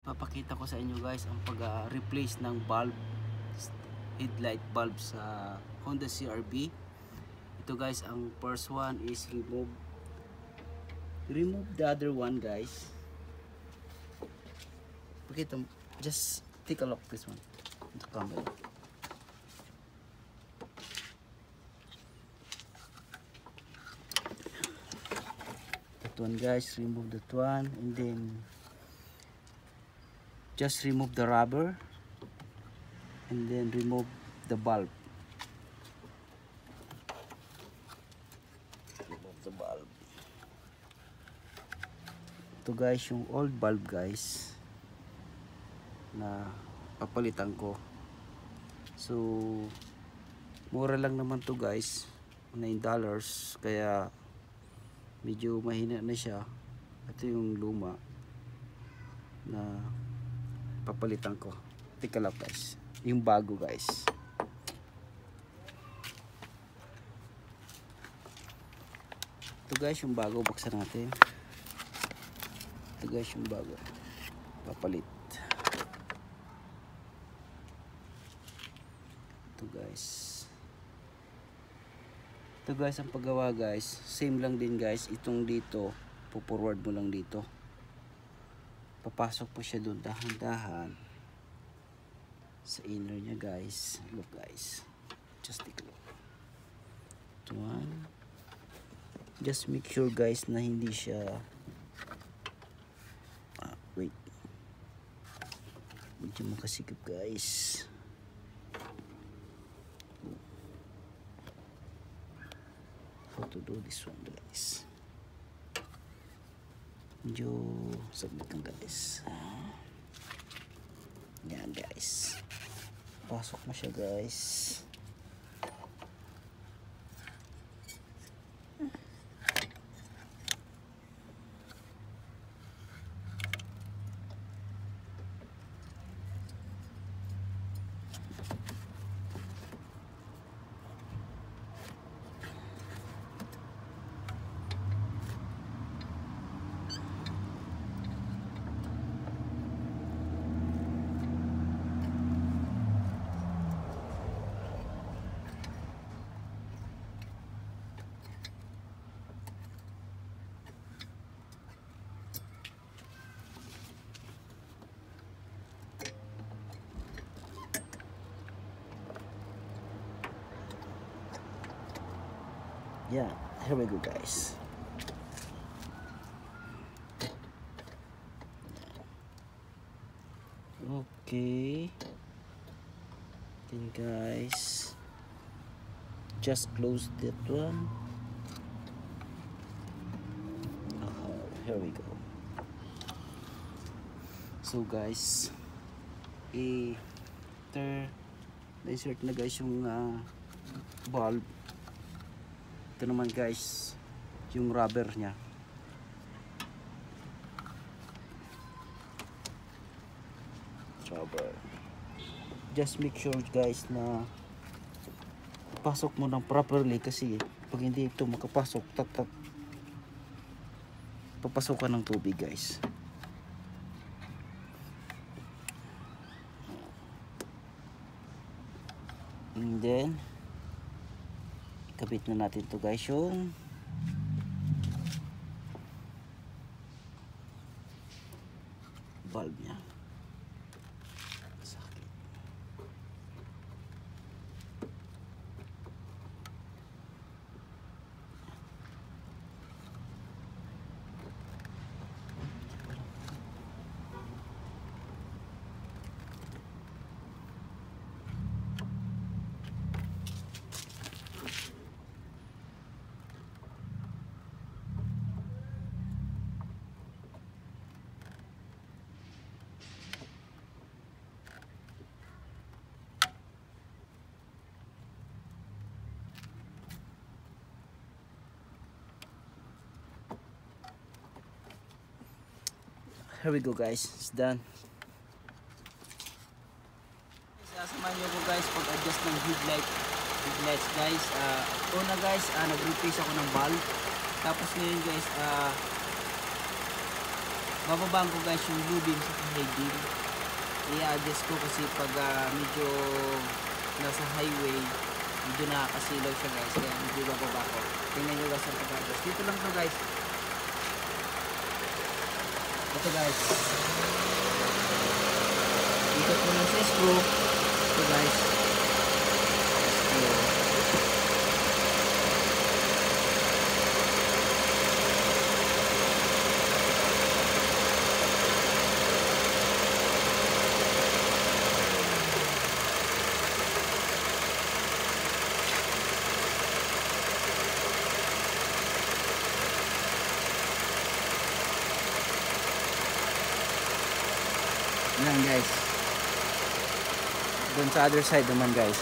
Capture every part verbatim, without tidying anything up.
Papakita ko sa inyo guys ang pag-replace ng bulb, headlight bulb sa Honda C R V. Ito guys, ang first one is remove remove the other one guys. Pakita mo, just take a look this one, the camera. That one guys, remove that one, and then just remove the rubber and then remove the bulb. Remove the bulb. Ito guys, yung old bulb guys na papalitan ko. So mura lang naman to guys, nine dollars, kaya medyo mahina na siya. Ito yung luma na papalitan ko. Tika lang guys, yung bago guys. Ito guys yung bago, buksan natin. Ito guys yung bago, papalit. Ito guys, ito guys ang paggawa guys, same lang din guys. Itong dito, po-forward mo lang dito, papasok po siya doon dahan-dahan sa inner niya guys. Look guys, just take a look. Ito one, just make sure guys na hindi siya ah, wait, medyo makasikip guys. How to do this one guys, medyo saglit lang guys. Yan guys, pasok na siya guys. Yeah, here we go guys. Okay, then guys, just close that one. Oh, here we go. So guys, i after na-insert na guys yung uh, bulb. Ito naman guys yung rubber nya. Rubber. Just make sure guys na pasok mo ng properly, kasi pag hindi ito makapasok, tat tat papasokan ng tubig guys. And then kabit na natin to guys yung bulb nya. Sakit. Here we go guys, it's done. Sasamahan nyo ko guys pag-adjust ng headlight headlights guys. Uh, una guys, uh, nag-replace ako ng bulb. Tapos ngayon guys, uh, bababaan ko guys yung blue beam sa high beam. I-adjust ko kasi pag uh, medyo nasa highway, medyo nakakasilaw siya guys, kaya medyo bababa ko. Tingnan nyo guys ang pag-adjust. Dito lang to guys. Ito guys. Dito ko lang sa screw. Ito guys. Screw. Yan guys. Doon sa other side naman guys.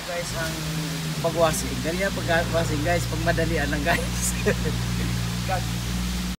guys ang pagwasing. Ganyan pagwasing guys, pag madalian lang guys.